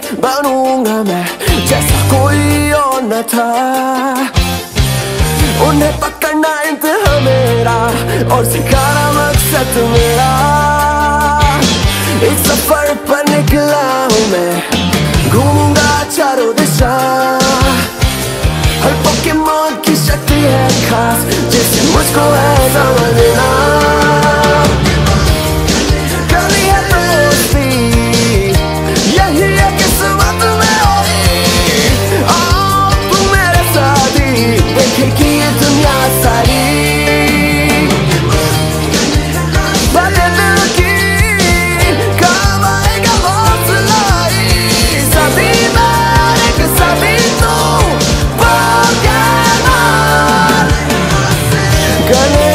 बनूंगा मैं जैसा कोई और न था। उन्हें पकड़ना इंतहा मेरा और सिखाना मकसद मेरा। एक सफर पर निकला हूँ मैं, घूमूंगा चारों दिशा। हर पोकेमॉन की शक्ति है खास जिसे मुझको है समझना। कभी है दोस्ती यही है किस्मत में होगी। आओ तू मेरे साथी देखेगी ये दुनिया सारी। भले दिल की काम आएगा हौसला ही। सभी मैं एक सभी तू पोकेमॉन।